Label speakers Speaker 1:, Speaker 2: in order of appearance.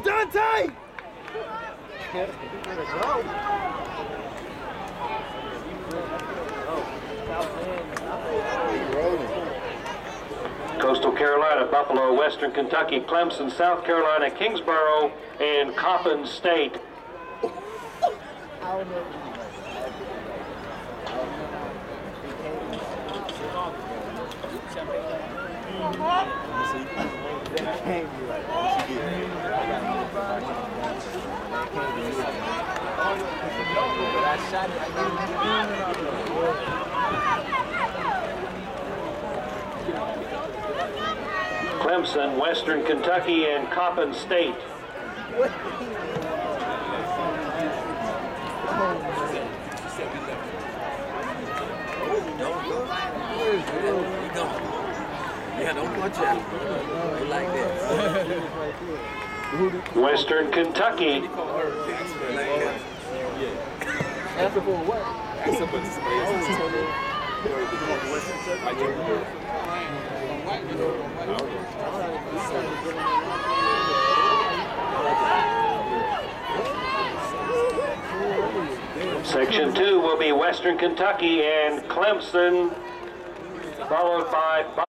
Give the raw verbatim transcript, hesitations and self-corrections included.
Speaker 1: Dante!
Speaker 2: Coastal Carolina, Buffalo, Western Kentucky, Clemson, South Carolina, Kingsborough, and Coppin State. Clemson, Western Kentucky, and Coppin State.
Speaker 3: Yeah, don't watch out. Like this.
Speaker 2: Western Kentucky.
Speaker 1: Answer for what?
Speaker 3: Answer for
Speaker 2: Section two will be Western Kentucky and Clemson, followed by